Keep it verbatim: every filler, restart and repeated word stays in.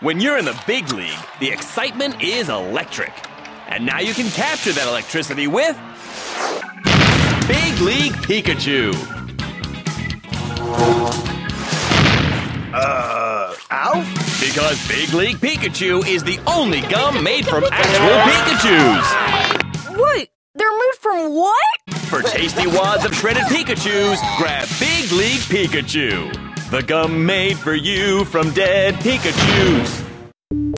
When you're in the big league, the excitement is electric. And now you can capture that electricity with Big League Pika Chew. Uh, ow? Because Big League Pika Chew is the only gum made from actual Pikachus. Wait, they're made from what? For tasty wads of shredded Pikachus, grab Big League Pika Chew. The gum made for you from dead Pikachus.